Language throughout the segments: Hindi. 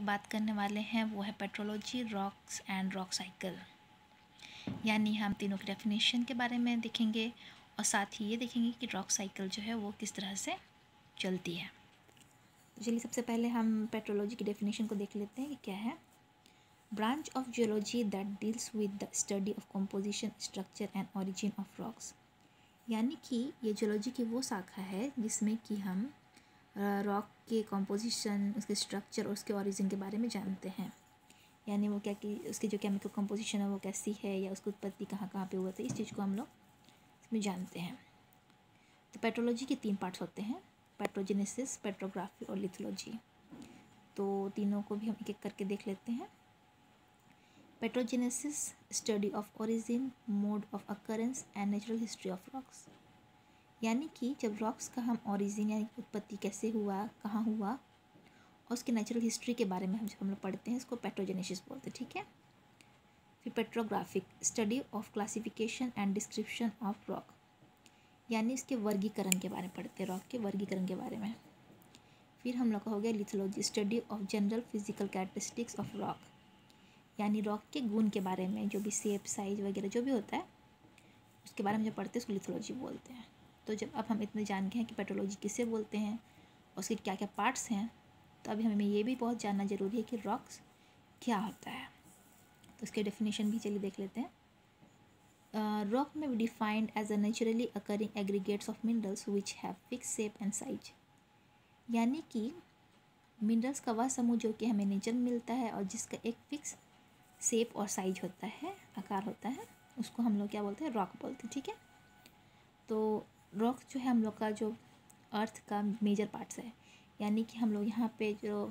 पे बात करने वाले हैं वो है petrology, rocks and rock cycle. यानी हम तीनों के डेफिनेशन के बारे में देखेंगे और साथ ही ये देखेंगे कि रॉक साइकिल जो है वो किस तरह से चलती है। तो चलिए सबसे पहले हम पेट्रोलॉजी की डेफिनेशन को देख लेते हैं कि क्या है। Branch of geology that deals with the study of composition, structure and origin of rocks. यानी कि ये जियोलॉजी की वो शाखा है जिसमें कि हम रॉक के कंपोजिशन, उसके स्ट्रक्चर और उसके ओरिजिन के बारे में जानते हैं। यानी वो क्या कि उसकी जो केमिकल कंपोजिशन है वो कैसी है या उसकी उत्पत्ति कहाँ कहाँ पे हुआ था, इस चीज़ को हम लोग इसमें जानते हैं। तो पेट्रोलॉजी के 3 पार्ट्स होते हैं, पेट्रोजेनेसिस, पेट्रोग्राफी और लिथोलॉजी। तो तीनों को भी हम एक एक करके देख लेते हैं। Petrogenesis, study of origin, mode of occurrence and natural history of rocks. यानी कि जब रॉक्स का हम ओरिजिन यानी उत्पत्ति कैसे हुआ, कहाँ हुआ और उसकी नेचुरल हिस्ट्री के बारे में हम लोग पढ़ते हैं, इसको पेट्रोजेनेसिस बोलते हैं। ठीक है। फिर petrographic, study of classification and description of rock. यानी इसके वर्गीकरण के बारे में पढ़ते हैं, रॉक के वर्गीकरण के बारे में। फिर हम लोग का हो गया lithology, study of general physical characteristics of rock. यानी रॉक के गुण के बारे में, जो भी शेप, साइज वगैरह जो भी होता है उसके बारे में जो पढ़ते हैं उसको लिथोलॉजी बोलते हैं। तो जब अब हम इतने जान गए हैं कि पेट्रोलॉजी किसे बोलते हैं और उसके क्या क्या पार्ट्स हैं, तो अभी हमें ये भी बहुत जानना ज़रूरी है कि रॉक्स क्या होता है। तो उसके डेफिनेशन भी चलिए देख लेते हैं। रॉक में be defined as a naturally occurring aggregates of minerals which have fix shape and size. यानी कि मिनरल्स का वह समूह जो कि हमें नेचर में मिलता है और जिसका एक फिक्स शेप और साइज होता है, आकार होता है, उसको हम लोग क्या बोलते हैं, रॉक बोलते हैं। ठीक है। तो रॉक जो है हम लोग का जो अर्थ का मेजर पार्ट्स है। यानी कि हम लोग यहाँ पे जो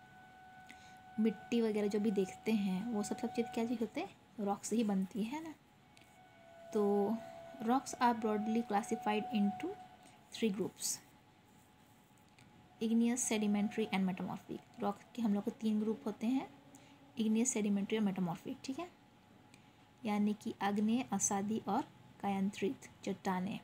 मिट्टी वगैरह जो भी देखते हैं वो सब चीज़ क्या चीज़ होते हैं, रॉक से ही बनती है ना। तो rocks are broadly classified into 3 groups, igneous, sedimentary and metamorphic. Rock के हम लोग को 3 ग्रुप होते हैं, इग्नियस, सेडिमेंट्री और मेटामॉर्फिक। ठीक है। यानी कि आग्नेय, असादी और कायांतरित चट्टानें।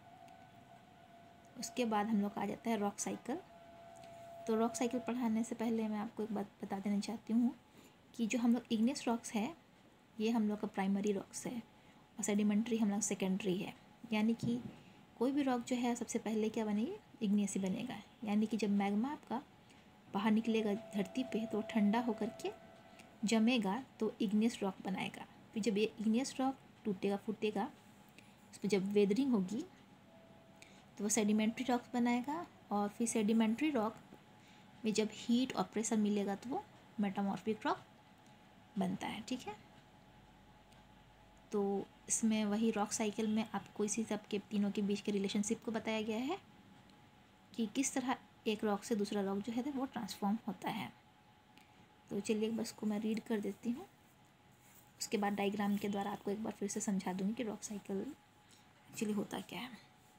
उसके बाद हम लोग का आ जाता है रॉक साइकिल। तो रॉक साइकिल पढ़ाने से पहले मैं आपको एक बात बता देना चाहती हूँ कि जो हम लोग इग्नियस रॉक्स है ये हम लोग का प्राइमरी रॉक्स है और सेडिमेंट्री हम लोग सेकेंडरी है। यानी कि कोई भी रॉक जो है सबसे पहले क्या बनेगी, इग्नियस ही बनेगा। यानी कि जब मैग्मा आपका बाहर निकलेगा धरती पे तो ठंडा होकर के जमेगा तो इग्नियस रॉक बनाएगा। फिर जब ये इग्नियस रॉक टूटेगा फूटेगा, उस पर जब वेदरिंग होगी तो वो सेडिमेंट्री रॉक बनाएगा और फिर सेडिमेंट्री रॉक में जब हीट और प्रेशर मिलेगा तो वो मेटामॉर्फिक रॉक बनता है। ठीक है। तो इसमें वही रॉक साइकिल में आपको इसी सब के तीनों के बीच के रिलेशनशिप को बताया गया है कि किस तरह एक रॉक से दूसरा रॉक जो है वो ट्रांसफॉर्म होता है। तो चलिए बस को मैं रीड कर देती हूँ, उसके बाद डायग्राम के द्वारा आपको एक बार फिर से समझा दूँगी कि रॉक साइकिल एक्चुअली होता क्या है।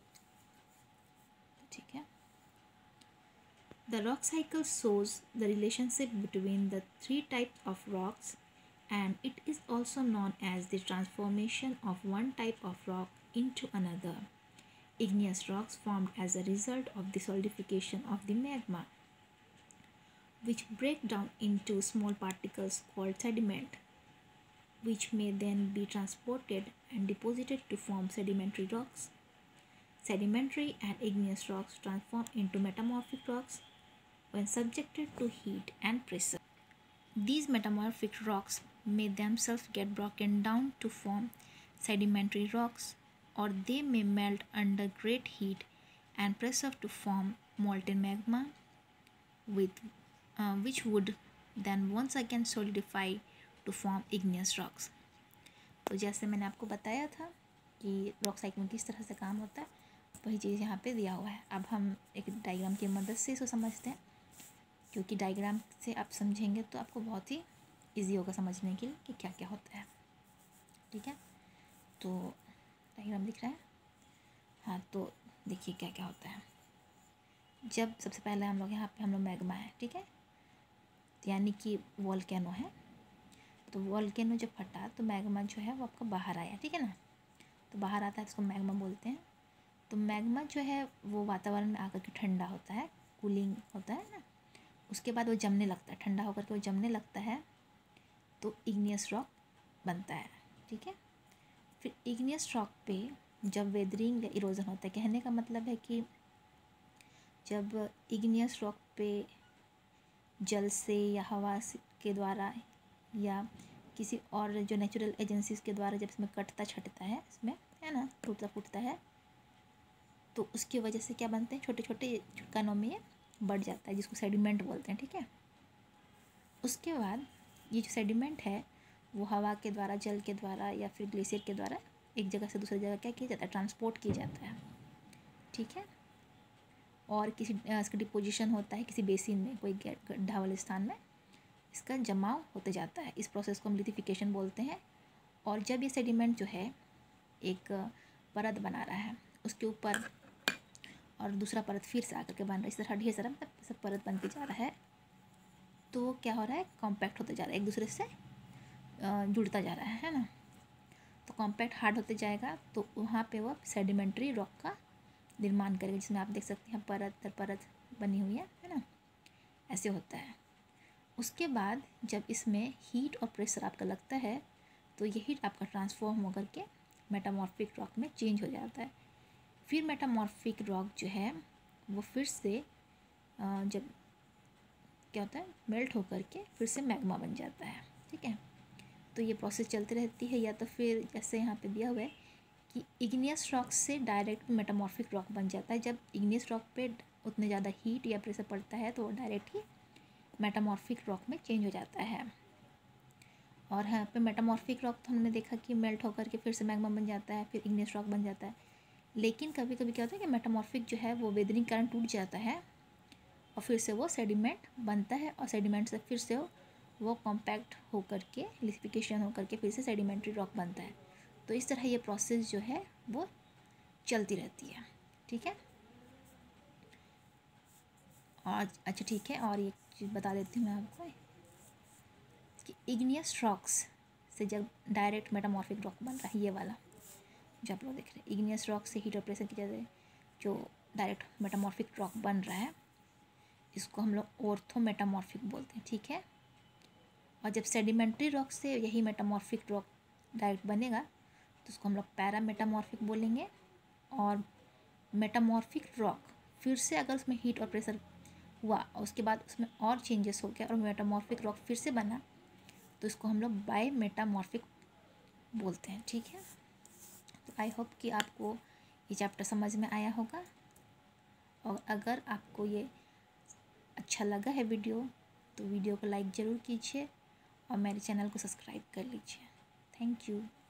ठीक है। The rock cycle shows the relationship between the 3 types of rocks, and it is also known as the transformation of one type of rock into another. Igneous rocks formed as a result of the solidification of the magma, which break down into small particles called sediment, which may then be transported and deposited to form sedimentary rocks. Sedimentary and igneous rocks transform into metamorphic rocks when subjected to heat and pressure. These metamorphic rocks may themselves get broken down to form sedimentary rocks, or they may melt under great heat and pressure to form molten magma, which would then once again solidify to form igneous rocks. तो जैसे मैंने आपको बताया था कि रॉक साइकिल में किस तरह से काम होता है, वही चीज़ यहाँ पे दिया हुआ है। अब हम एक डायग्राम की मदद से इसको समझते हैं, क्योंकि डायग्राम से आप समझेंगे तो आपको बहुत ही इजी होगा समझने के लिए कि क्या क्या होता है। ठीक है। तो डायग्राम दिख रहा है, हाँ। तो देखिए क्या क्या होता है। जब सबसे पहले हम लोग यहाँ पे हम लोग मैग्मा है, ठीक है, यानी कि वोल्केनो है। तो वोल्केनो जब फटा तो मैग्मा जो है वो आपका बाहर आया, ठीक है ना। तो बाहर आता है, इसको मैग्मा बोलते हैं। तो मैग्मा जो है वो वातावरण में आकर के ठंडा होता है, कूलिंग होता है ना, उसके बाद वो जमने लगता है, ठंडा होकर के वो जमने लगता है, तो इग्नियस रॉक बनता है। ठीक है, फिर इग्नियस रॉक पे जब वेदरिंग या इरोजन होता है, कहने का मतलब है कि जब इग्नियस रॉक पे जल से या हवा के द्वारा या किसी और जो नेचुरल एजेंसीज के द्वारा जब इसमें कटता छटता है, इसमें है ना, टूटता फूटता है, तो उसकी वजह से क्या बनते हैं, छोटे छोटे कणों में ये बढ़ जाता है, जिसको सेडिमेंट बोलते हैं। ठीक है, उसके बाद ये जो सेडिमेंट है वो हवा के द्वारा, जल के द्वारा या फिर ग्लेशियर के द्वारा एक जगह से दूसरी जगह क्या किया जाता है, ट्रांसपोर्ट किया जाता है। ठीक है, और किसी इसका डिपोजिशन होता है किसी बेसिन में, कोई गड्ढा वाले स्थान में इसका जमाव होते जाता है। इस प्रोसेस को हम लिथिफिकेशन बोलते हैं। और जब ये सेडिमेंट जो है एक परत बना रहा है, उसके ऊपर और दूसरा परत फिर से आकर के बन रहा है, इस तरह ढेर सारा मतलब सब परत बनते जा रहा है, तो क्या हो रहा है, कॉम्पैक्ट होते जा रहा है, एक दूसरे से जुड़ता जा रहा है ना। तो कॉम्पैक्ट हार्ड होते जाएगा, तो वहाँ पे वो सेडिमेंट्री रॉक का निर्माण करेगा, जिसमें आप देख सकते हैं परत दर परत बनी हुई है ना, ऐसे होता है। उसके बाद जब इसमें हीट और प्रेशर आपका लगता है, तो ये हीट आपका ट्रांसफॉर्म होकर के मेटामॉर्फिक रॉक में चेंज हो जाता है। फिर मेटामॉर्फिक रॉक जो है वो फिर से जब क्या होता है, मेल्ट होकर के फिर से मैग्मा बन जाता है। ठीक है, तो ये प्रोसेस चलती रहती है। या तो फिर जैसे यहाँ पे दिया हुआ है कि इग्नियस रॉक से डायरेक्ट मेटामॉर्फिक रॉक बन जाता है। जब इग्नियस रॉक पे उतने ज़्यादा हीट या प्रेशर पड़ता है तो वो डायरेक्ट ही मेटामॉर्फिक रॉक में चेंज हो जाता है। और यहाँ पे मेटामॉर्फिक रॉक तो हमने देखा कि मेल्ट होकर के फिर से मैग्मा बन जाता है, फिर इग्नियस रॉक बन जाता है। लेकिन कभी कभी क्या होता है कि मेटामॉर्फिक जो है वो वेदरिंग के कारण टूट जाता है और फिर से वो सेडिमेंट बनता है, और सेडिमेंट से फिर से वो कॉम्पैक्ट होकर के लिथिफिकेशन होकर के फिर से सेडिमेंट्री रॉक बनता है। तो इस तरह ये प्रोसेस जो है वो चलती रहती है। ठीक है, और अच्छा ठीक है, और एक चीज़ बता देती हूँ मैं आपको कि इग्नियस रॉक्स से जब डायरेक्ट मेटामॉर्फिक रॉक बन रहा है, ये वाला जो आप लोग देख रहे हैं, इग्नियस रॉक से हीट और प्रेशर की वजह से जो डायरेक्ट मेटामॉर्फिक रॉक बन रहा है, इसको हम लोग ऑर्थो मेटामॉर्फिक बोलते हैं। ठीक है, और जब सेडिमेंट्री रॉक से यही मेटामॉर्फिक रॉक डायरेक्ट बनेगा तो उसको हम लोग पैरा मेटामॉर्फिक बोलेंगे। और मेटामॉर्फिक रॉक फिर से अगर उसमें हीट और प्रेशर हुआ और उसके बाद उसमें और चेंजेस हो गया और मेटामॉर्फिक रॉक फिर से बना, तो इसको हम लोग बाय मेटामॉर्फिक बोलते हैं। ठीक है, तो आई होप कि आपको ये चैप्टर समझ में आया होगा, और अगर आपको ये अच्छा लगा है वीडियो, तो वीडियो को लाइक ज़रूर कीजिए और मेरे चैनल को सब्सक्राइब कर लीजिए। Thank you.